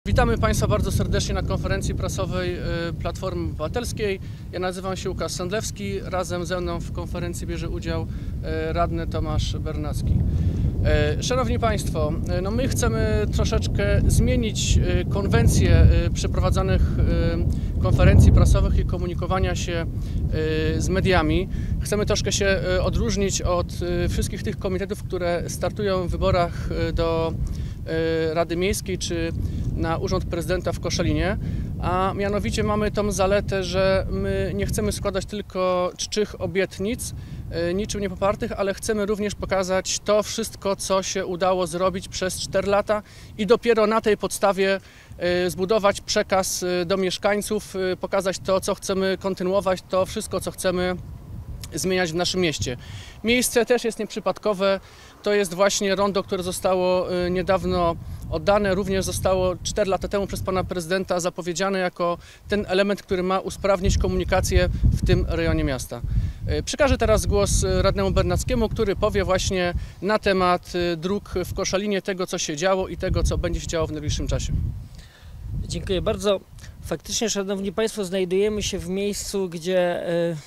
Witamy Państwa bardzo serdecznie na konferencji prasowej Platformy Obywatelskiej. Ja nazywam się Łukasz Sandlewski. Razem ze mną w konferencji bierze udział radny Tomasz Bernacki. Szanowni Państwo, my chcemy troszeczkę zmienić konwencję przeprowadzanych konferencji prasowych i komunikowania się z mediami. Chcemy troszkę się odróżnić od wszystkich tych komitetów, które startują w wyborach do Rady Miejskiej czy na Urząd Prezydenta w Koszalinie, a mianowicie mamy tą zaletę, że my nie chcemy składać tylko czczych obietnic, niczym nie popartych, ale chcemy również pokazać to wszystko, co się udało zrobić przez 4 lata i dopiero na tej podstawie zbudować przekaz do mieszkańców, pokazać to, co chcemy kontynuować, to wszystko, co chcemy zmieniać w naszym mieście. Miejsce też jest nieprzypadkowe, to jest właśnie rondo, które zostało niedawno oddane, również zostało 4 lata temu przez pana prezydenta zapowiedziane jako ten element, który ma usprawnić komunikację w tym rejonie miasta. Przekażę teraz głos radnemu Bernackiemu, który powie właśnie na temat dróg w Koszalinie, tego co się działo i tego co będzie się działo w najbliższym czasie. Dziękuję bardzo. Faktycznie, szanowni państwo, znajdujemy się w miejscu, gdzie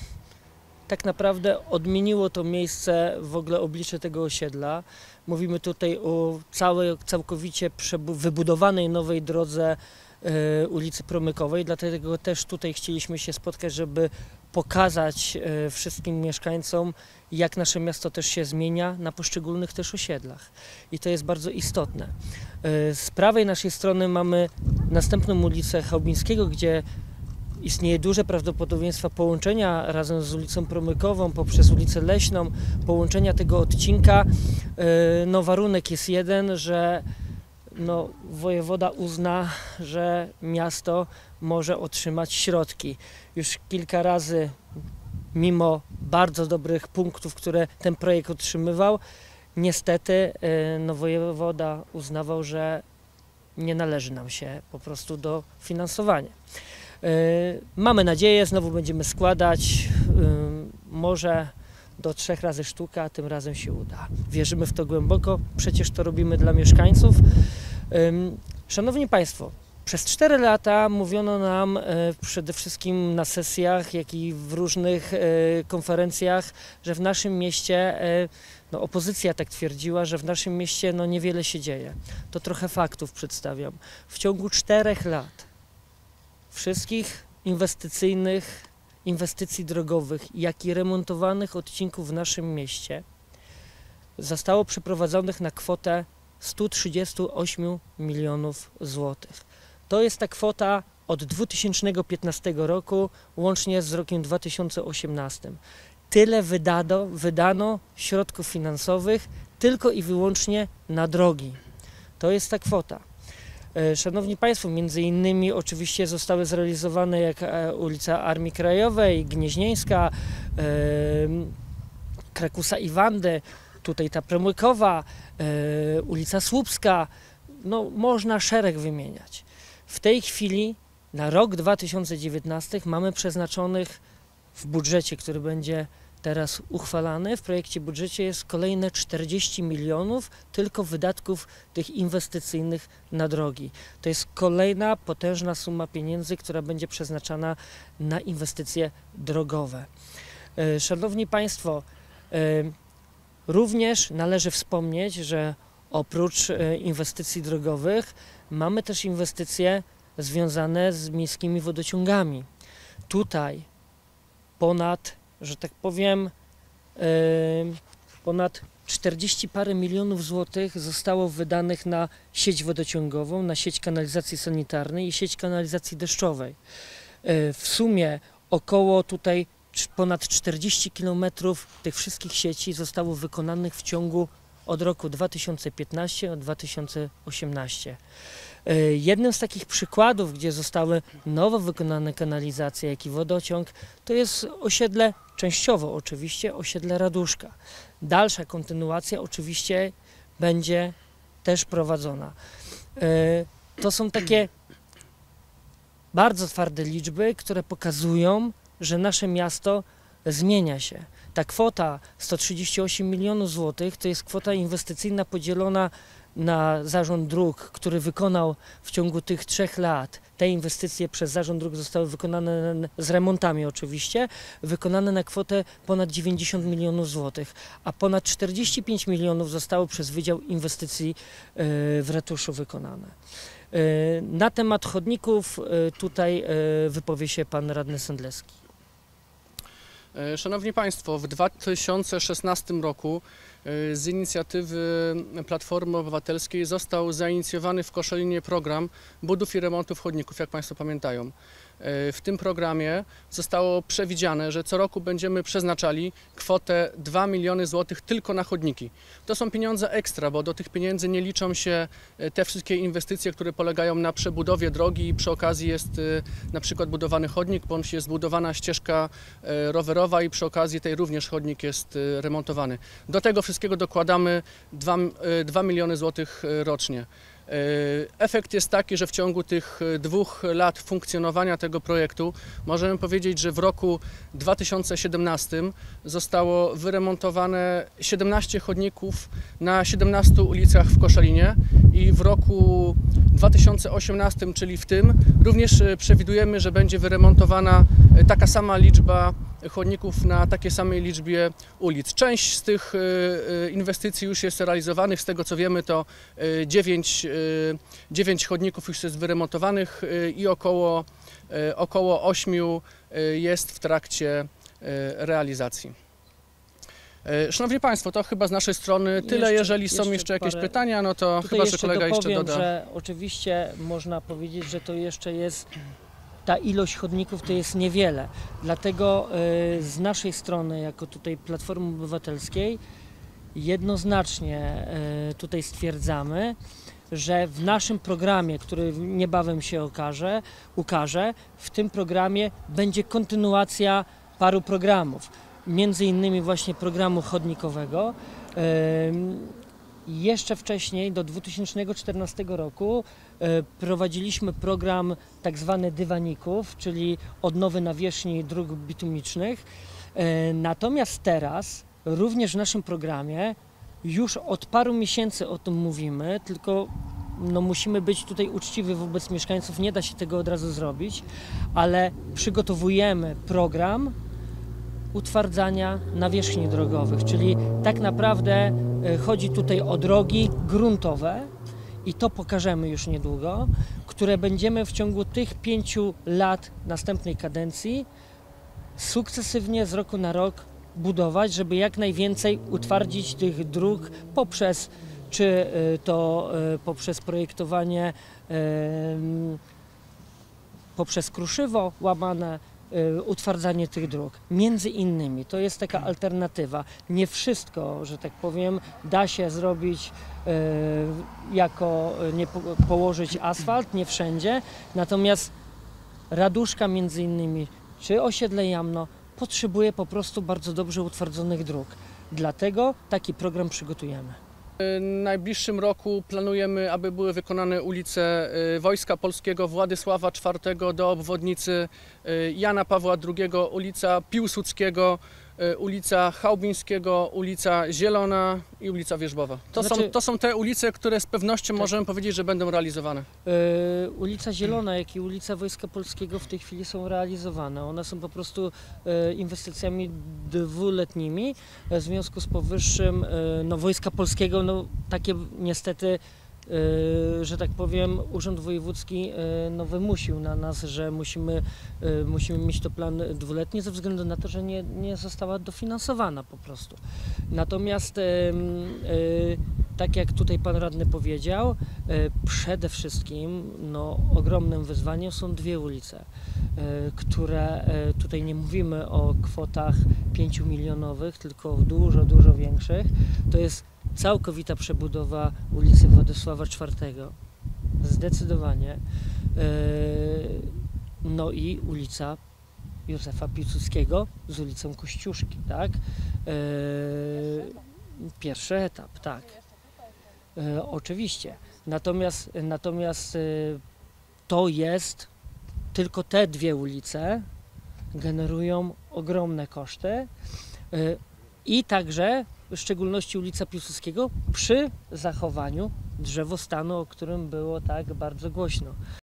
tak naprawdę odmieniło to miejsce w ogóle oblicze tego osiedla. Mówimy tutaj o całkowicie wybudowanej nowej drodze ulicy Promykowej, dlatego też tutaj chcieliśmy się spotkać, żeby pokazać wszystkim mieszkańcom, jak nasze miasto też się zmienia na poszczególnych też osiedlach. I to jest bardzo istotne. Z prawej naszej strony mamy następną ulicę Chałubińskiego, gdzie istnieje duże prawdopodobieństwo połączenia razem z ulicą Promykową poprzez ulicę Leśną, połączenia tego odcinka. No, warunek jest jeden, że wojewoda uzna, że miasto może otrzymać środki. Już kilka razy, mimo bardzo dobrych punktów, które ten projekt otrzymywał, niestety wojewoda uznawał, że nie należy nam się po prostu dofinansowanie. Mamy nadzieję, znowu będziemy składać, może do 3 razy sztuka, a tym razem się uda. Wierzymy w to głęboko, przecież to robimy dla mieszkańców. Szanowni Państwo, przez 4 lata mówiono nam przede wszystkim na sesjach, jak i w różnych konferencjach, że w naszym mieście, opozycja tak twierdziła, że w naszym mieście niewiele się dzieje. To trochę faktów przedstawiam. W ciągu 4 lat wszystkich inwestycji drogowych, jak i remontowanych odcinków w naszym mieście zostało przeprowadzonych na kwotę 138 milionów złotych. To jest ta kwota od 2015 roku, łącznie z rokiem 2018. Tyle wydano środków finansowych tylko i wyłącznie na drogi. To jest ta kwota. Szanowni Państwo, między innymi oczywiście zostały zrealizowane jak ulica Armii Krajowej, Gnieźnieńska, Krakusa i Wandy, tutaj ta Promykowa, ulica Słupska, można szereg wymieniać. W tej chwili na rok 2019 mamy przeznaczonych w budżecie, który będzie teraz uchwalany, w projekcie budżecie jest kolejne 40 milionów tylko wydatków tych inwestycyjnych na drogi. To jest kolejna potężna suma pieniędzy, która będzie przeznaczana na inwestycje drogowe. Szanowni Państwo, również należy wspomnieć, że oprócz inwestycji drogowych mamy też inwestycje związane z miejskimi wodociągami. Tutaj ponad, że tak powiem, ponad 40 parę milionów złotych zostało wydanych na sieć wodociągową, na sieć kanalizacji sanitarnej i sieć kanalizacji deszczowej. W sumie około tutaj ponad 40 km tych wszystkich sieci zostało wykonanych w ciągu od roku 2015 do 2018. Jednym z takich przykładów, gdzie zostały nowo wykonane kanalizacje, jak i wodociąg, to jest osiedle, częściowo oczywiście, osiedle Raduszka. Dalsza kontynuacja oczywiście będzie też prowadzona. To są takie bardzo twarde liczby, które pokazują, że nasze miasto zmienia się. Ta kwota 138 milionów złotych to jest kwota inwestycyjna podzielona na Zarząd Dróg, który wykonał w ciągu tych 3 lat, te inwestycje przez Zarząd Dróg zostały wykonane z remontami oczywiście, wykonane na kwotę ponad 90 milionów złotych, a ponad 45 milionów zostało przez Wydział Inwestycji w ratuszu wykonane. Na temat chodników tutaj wypowie się pan radny Sendlewski. Szanowni Państwo, w 2016 roku z inicjatywy Platformy Obywatelskiej został zainicjowany w Koszalinie program budów i remontów chodników, jak Państwo pamiętają. W tym programie zostało przewidziane, że co roku będziemy przeznaczali kwotę 2 miliony złotych tylko na chodniki. To są pieniądze ekstra, bo do tych pieniędzy nie liczą się te wszystkie inwestycje, które polegają na przebudowie drogi i przy okazji jest na przykład budowany chodnik, bądź jest budowana ścieżka rowerowa i przy okazji tej również chodnik jest remontowany. Do tego wszystkiego dokładamy 2 miliony złotych rocznie. Efekt jest taki, że w ciągu tych 2 lat funkcjonowania tego projektu możemy powiedzieć, że w roku 2017 zostało wyremontowane 17 chodników na 17 ulicach w Koszalinie i w roku 2018, czyli w tym, również przewidujemy, że będzie wyremontowana taka sama liczba chodników na takiej samej liczbie ulic. Część z tych inwestycji już jest realizowanych, z tego co wiemy to 9 chodników już jest wyremontowanych i około 8 jest w trakcie realizacji. Szanowni Państwo, to chyba z naszej strony tyle. Jeżeli są jeszcze jakieś pytania, no to chyba, że kolega jeszcze doda. Że oczywiście można powiedzieć, że to jeszcze jest, ta ilość chodników to jest niewiele. Dlatego z naszej strony, jako tutaj Platformy Obywatelskiej, jednoznacznie tutaj stwierdzamy, że w naszym programie, który niebawem się ukaże, w tym programie będzie kontynuacja paru programów. Między innymi właśnie programu chodnikowego. Jeszcze wcześniej, do 2014 roku, prowadziliśmy program tak zwany dywaników, czyli odnowy nawierzchni dróg bitumicznych. Natomiast teraz, również w naszym programie, już od paru miesięcy o tym mówimy, tylko no, musimy być tutaj uczciwi wobec mieszkańców, nie da się tego od razu zrobić, ale przygotowujemy program utwardzania nawierzchni drogowych, czyli tak naprawdę chodzi tutaj o drogi gruntowe i to pokażemy już niedługo, które będziemy w ciągu tych 5 lat następnej kadencji sukcesywnie z roku na rok budować, żeby jak najwięcej utwardzić tych dróg poprzez poprzez projektowanie poprzez kruszywo łamane, utwardzanie tych dróg. Między innymi to jest taka alternatywa. Nie wszystko, że tak powiem, da się zrobić położyć asfalt, nie wszędzie. Natomiast Raduszka między innymi, czy osiedle Jamno potrzebuje po prostu bardzo dobrze utwardzonych dróg. Dlatego taki program przygotujemy. W najbliższym roku planujemy, aby były wykonane ulice Wojska Polskiego, Władysława IV do obwodnicy Jana Pawła II, ulica Piłsudskiego, ulica Chałbińskiego, ulica Zielona i ulica Wierzbowa. To są te ulice, które z pewnością możemy powiedzieć, że będą realizowane. Ulica Zielona, jak i ulica Wojska Polskiego w tej chwili są realizowane. One są po prostu inwestycjami dwuletnimi. W związku z powyższym no, Wojska Polskiego, no, takie niestety, że tak powiem, Urząd Wojewódzki no, wymusił na nas, że musimy mieć to plan dwuletni ze względu na to, że nie została dofinansowana po prostu. Natomiast tak jak tutaj pan radny powiedział, przede wszystkim no, ogromnym wyzwaniem są 2 ulice, które tutaj nie mówimy o kwotach 5 milionowych, tylko dużo, dużo większych. To jest całkowita przebudowa ulicy Władysława IV, zdecydowanie, no i ulica Józefa Piłsudskiego z ulicą Kościuszki, tak? Pierwszy etap, tak. Oczywiście. Natomiast to jest, tylko te 2 ulice generują ogromne koszty i także w szczególności ulica Piłsudskiego przy zachowaniu drzewo stanu, o którym było tak bardzo głośno.